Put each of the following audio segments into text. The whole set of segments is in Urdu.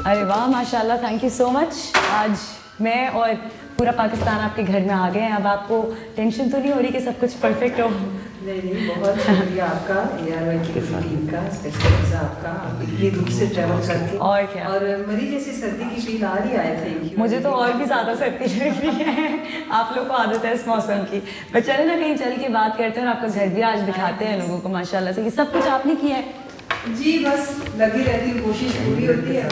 ارے واہ ماشاءاللہ, تھینک یو سو مچ. آج میں اور پورا پاکستان آپ کے گھر میں آ گئے ہیں. اب آپ کو ٹینشن تو نہیں ہو رہی کہ سب کچھ پرفیکٹ ہو؟ نہیں, بہت شکریہ آپ کا, کی ٹیم کا, اسپیشل آپ کا, اتنی دور سے ٹریول کر کے. اور کیا, اور مری جیسی سردی کی فیل آ رہی ہے. Thank you. مجھے تو اور بھی زیادہ سردی لگ رہی ہے. آپ لوگ کو عادت ہے اس موسم کی. پر چلے نا کہیں چل کے بات کرتے ہیں اور آپ کا گھر بھی آج دکھاتے ہیں لوگوں کو ماشاءاللہ سے. یہ سب کچھ آپ نے کیا ہے؟ جی بس لگی رہتی ہوں, کوشش پوری ہوتی ہے.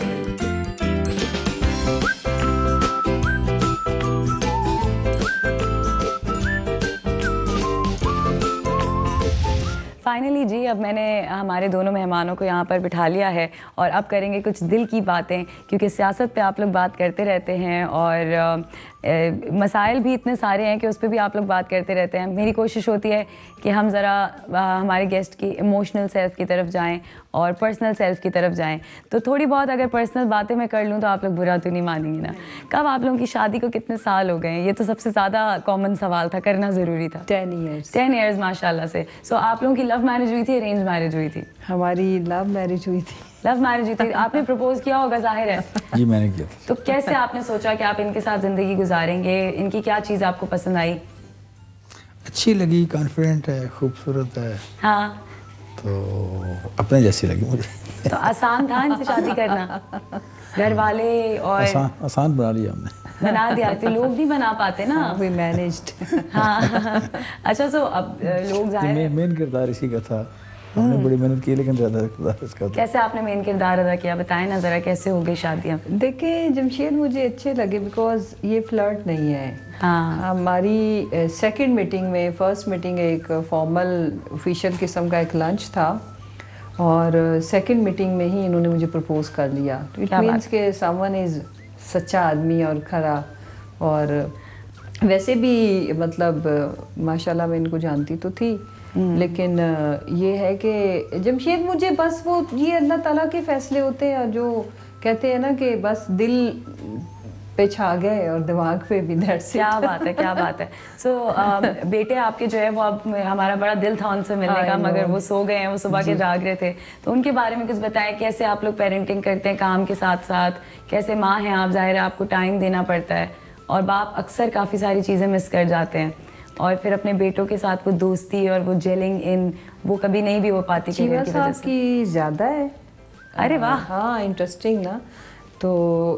فائنلی جی, اب میں نے ہمارے دونوں مہمانوں کو یہاں پر بٹھا لیا ہے اور اب کریں گے کچھ دل کی باتیں, کیونکہ سیاست پہ آپ لوگ بات کرتے رہتے ہیں اور مسائل بھی اتنے سارے ہیں کہ اس پہ بھی آپ لوگ بات کرتے رہتے ہیں. میری کوشش ہوتی ہے کہ ہم ذرا ہمارے گیسٹ کی ایموشنل سیلف کی طرف جائیں اور پرسنل سیلف کی طرف جائیں. تو تھوڑی بہت اگر پرسنل باتیں میں کر لوں تو آپ لوگ برا تو نہیں مانیں گے نا. کب آپ لوگوں کی شادی کو کتنے سال ہو گئے ہیں؟ یہ تو سب سے زیادہ کامن سوال تھا, کرنا ضروری تھا. 10 ایئرس. 10 ایئرس ماشاء اللہ سے. سو آپ لوگوں کی لو میرج ہوئی تھی, ارینج میرج ہوئی تھی؟ ہماری لو میرج ہوئی تھی. لو میرج ہوئی تھی. آپ نے پرپوز کیا ہوگا ظاہر ہے. جی میں نے کیا تھا. تو کیسے آپ نے سوچا کہ آپ ان کے ساتھ زندگی گزاریں گے؟ ان کی کیا چیز آپ کو پسند آئی؟ اچھی لگی, کانفیڈنٹ ہے, خوبصورت ہے. ہاں, تو اپنے جیسی لگی مجھے. تو آسان تھا ان سے شادی کرنا؟ گھر والے اور آسان بنا لیا ہم نے. بنا دیا, تو لوگ نہیں بنا پاتے نا. We managed. ہاں اچھا, سو اب لوگ ظاہر مین کردار اسی کا تھا. ہم نے بڑی محنت کی لیکن زیادہ کردار اس کا تھا. کیسے آپ نے مین کردار ادا کیا؟ بتائیں نا ذرا, کیسے ہو گئی شادیاں؟ دیکھیں جمشید, مجھے اچھے لگے بیکاز یہ فلرٹ نہیں ہے. ہاں, ہماری سیکنڈ میٹنگ میں, فرسٹ میٹنگ ایک فارمل آفیشیل قسم کا ایک لنچ تھا, اور سیکنڈ میٹنگ میں ہی انہوں نے مجھے پرپوز کر لیا. اٹ مینس کہ سم ون از سچا آدمی اور کھرا. اور ویسے بھی مطلب ماشاءاللہ میں ان کو جانتی تو تھی, لیکن یہ ہے کہ جمشید مجھے بس وہ یہ اللہ تعالیٰ کے فیصلے ہوتے ہیں, جو کہتے ہیں نا کہ بس دل پہ چھا گئے اور دماغ پہ بھی. کیا بات ہے, کیا بات ہے. سو بیٹے آپ کے جو ہے وہ, اب ہمارا بڑا دل تھا ان سے ملنے کا, مگر وہ سو گئے ہیں, وہ صبح کے جاگ رہے تھے. تو ان کے بارے میں کچھ بتائیں, کیسے آپ لوگ پیرنٹنگ کرتے ہیں کام کے ساتھ ساتھ, کیسے ماں ہیں آپ, ظاہر ہے آپ کو ٹائم دینا پڑتا ہے, اور باپ اکثر کافی ساری چیزیں مس کر جاتے ہیں, اور پھر اپنے بیٹوں کے ساتھ وہ دوستی اور وہ جیلنگ ان وہ کبھی نہیں بھی ہو پاتی. شیوا صاحب کی زیادہ ہے. ارے واہ, ہاں انٹرسٹنگ نا. تو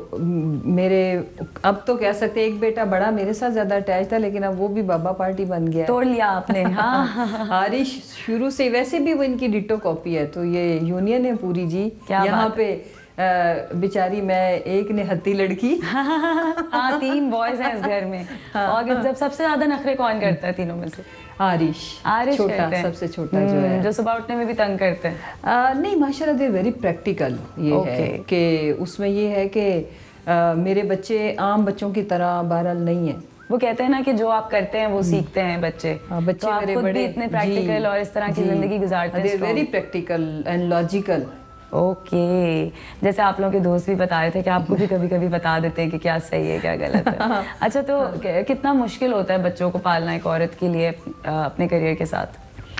میرے اب تو کہہ سکتے ایک بیٹا بڑا میرے ساتھ زیادہ اٹیچ تھا, لیکن اب وہ بھی بابا پارٹی بن گیا. توڑ لیا آپ نے. ہاں عارش شروع سے, ویسے بھی وہ ان کی ڈٹو کاپی ہے, تو یہ یونین ہے پوری جی. یہاں پہ بیچاری میں ایک نہتی لڑکی. ہاں, 3 بوائز ہیں اس گھر میں. اور جب سب سے زیادہ نخرے کون کرتا ہے تینوں میں سے؟ عارش چھوٹا, سب سے چھوٹا جو ہے, جو صبح اٹھنے میں بھی تنگ کرتے ہیں. نہیں ماشاءاللہ دے ویری پریکٹیکل. یہ ہے کہ اس میں یہ ہے کہ میرے بچے عام بچوں کی طرح بہرحال نہیں ہیں. وہ کہتے ہیں نا کہ جو آپ کرتے ہیں وہ سیکھتے ہیں بچے. بچے میرے بڑے اتنے پریکٹیکل اور اس طرح کی زندگی گزارتے ہیں. Very practical and logical. Okay, جیسے آپ لوگوں کے دوست بھی بتا رہے تھے کہ آپ کو بھی کبھی کبھی بتا دیتے ہیں کہ کیا صحیح ہے کیا غلط ہے. اچھا, تو کتنا مشکل ہوتا ہے بچوں کو پالنا ایک عورت کے لیے اپنے کریئر کے ساتھ؟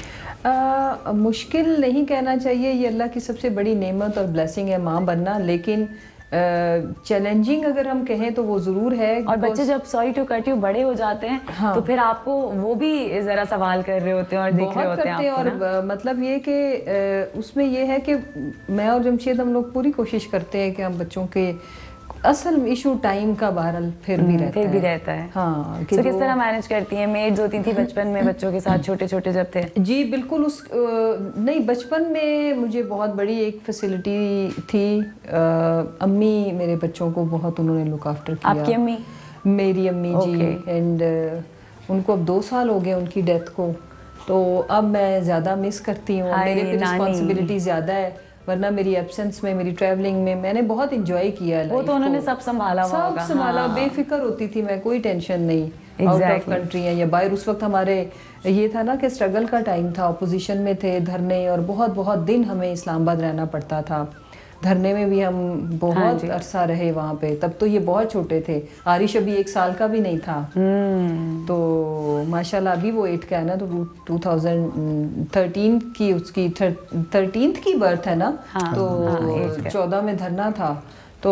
مشکل نہیں کہنا چاہیے, یہ اللہ کی سب سے بڑی نعمت اور بلیسنگ ہے ماں بننا, لیکن چیلنجنگ اگر ہم کہیں تو وہ ضرور ہے. اور بچے جب سوری ٹو کٹ یو بڑے ہو جاتے ہیں تو پھر آپ کو وہ بھی ذرا سوال کر رہے ہوتے ہیں اور دیکھ رہے ہوتے ہیں. اور مطلب یہ کہ اس میں یہ ہے کہ میں اور جمشید ہم لوگ پوری کوشش کرتے ہیں کہ ہم بچوں کے اصل ایشو ٹائم کا بہرحال پھر بھی رہتا ہے. ہاں, تو کس طرح مینج کرتی ہیں؟ میڈز ہوتی تھی بچپن میں بچوں کے ساتھ چھوٹے چھوٹے جب تھے؟ جی بالکل. نہیں, بچپن میں مجھے بہت بڑی ایک فیسلٹی تھی. امی میرے بچوں کو بہت انہوں نے لک آفٹر کیا. آپ کی امی؟ میری امی جی. اینڈ ان کو اب 2 سال ہو گئے ان کی ڈیتھ کو, تو اب میں زیادہ مس کرتی ہوں. میرے پہ رسپانسبلٹی زیادہ ہے, ورنہ میری ایبسنس میں, میری ٹریولنگ میں نے بہت انجوائے کیا. وہ تو انہوں نے سب سنبھالا ہوگا. سب سنبھالا, بے فکر ہوتی تھی میں, کوئی ٹینشن نہیں. آؤٹ آف کنٹری ہیں یا باہر. اس وقت ہمارے یہ تھا نا کہ اسٹرگل کا ٹائم تھا, اپوزیشن میں تھے, دھرنے, اور بہت بہت دن ہمیں اسلام آباد رہنا پڑتا تھا. دھرنے میں بھی ہم بہت عرصہ رہے وہاں پہ. تب تو یہ بہت چھوٹے تھے, عارش ابھی 1 سال کا بھی نہیں تھا. تو ماشاءاللہ ابھی وہ 8 کا ہے نا, تو 2013 کی اس کی 13th کی برتھ ہے نا, تو 14 میں دھرنا تھا. تو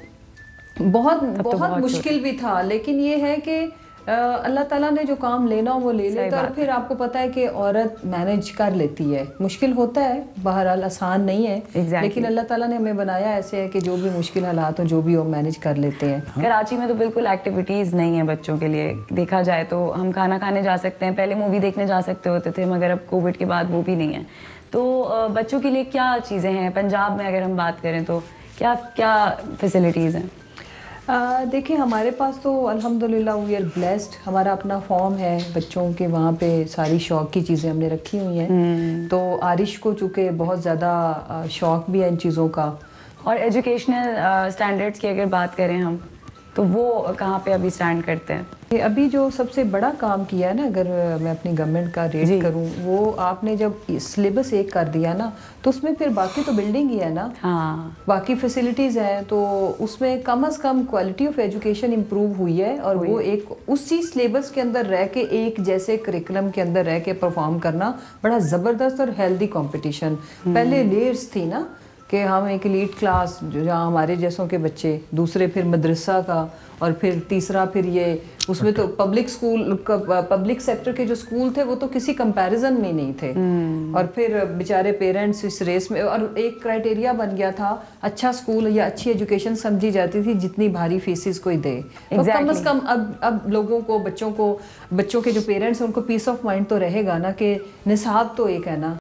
بہت مشکل بھی تھا، لیکن یہ ہے کہ اللہ تعالیٰ نے جو کام لینا وہ لے لیتا، اور پھر آپ کو پتہ ہے کہ عورت مینج کر لیتی ہے، مشکل ہوتا ہے بہرحال، آسان نہیں ہے، لیکن اللہ تعالیٰ نے ہمیں بنایا ایسے ہے کہ جو بھی مشکل حالات ہوں جو بھی ہو مینج کر لیتے ہیں۔ کراچی میں تو بالکل ایکٹیویٹیز نہیں ہیں بچوں کے لیے، دیکھا جائے تو ہم کھانا کھانے جا سکتے ہیں، پہلے مووی دیکھنے جا سکتے ہوتے تھے، مگر اب کووڈ کے بعد وہ بھی نہیں ہے۔ تو بچوں کے لیے کیا چیزیں ہیں پنجاب میں، اگر ہم بات کریں تو کیا کیا فیسلٹیز ہیں؟ دیکھیں ہمارے پاس تو الحمدللہ وی آر بلیسڈ، ہمارا اپنا فارم ہے بچوں کے، وہاں پہ ساری شوق کی چیزیں ہم نے رکھی ہوئی ہیں، تو عارش کو چونکہ بہت زیادہ شوق بھی ہے ان چیزوں کا۔ اور ایجوکیشنل اسٹینڈرڈس کی اگر بات کریں ہم تو وہ کہاں پہ ابھی اسٹینڈ کرتے ہیں؟ ابھی جو سب سے بڑا کام کیا ہے نا، اگر میں اپنی گورنمنٹ کا ریٹ کروں، وہ آپ نے جب سلیبس ایک کر دیا نا تو اس میں پھر باقی تو بلڈنگ ہی ہے نا، باقی فیسلٹیز ہیں، تو اس میں کم از کم کوالٹی آف ایجوکیشن امپروو ہوئی ہے، اور وہ ایک اسی سلیبس کے اندر رہ کے ایک جیسے کریکولم کے اندر رہ کے پرفارم کرنا بڑا زبردست اور ہیلدی کمپٹیشن۔ پہلے لیئرز تھی نا کہ ہم ایک ایلیٹ کلاس جہاں ہمارے جیسوں کے بچے، دوسرے پھر مدرسہ کا، اور پھر تیسرا پھر یہ اس میں تو پبلک اسکول، پبلک سیکٹر کے جو اسکول تھے وہ تو کسی کمپیریزن میں نہیں تھے، اور پھر بیچارے پیرنٹس اس ریس میں، اور ایک کرائٹیریا بن گیا تھا اچھا اسکول یا اچھی ایجوکیشن سمجھی جاتی تھی جتنی بھاری فیسز کوئی دے، تو کم از کم اب لوگوں کو، بچوں کے جو پیرنٹس ہیں ان کو پیس آف مائنڈ تو رہے گا نا کہ نصاب تو ایک ہے نا۔